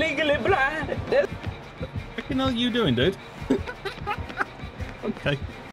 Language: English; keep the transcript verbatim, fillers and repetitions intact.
legally blind. What the hell are you doing, dude? Okay.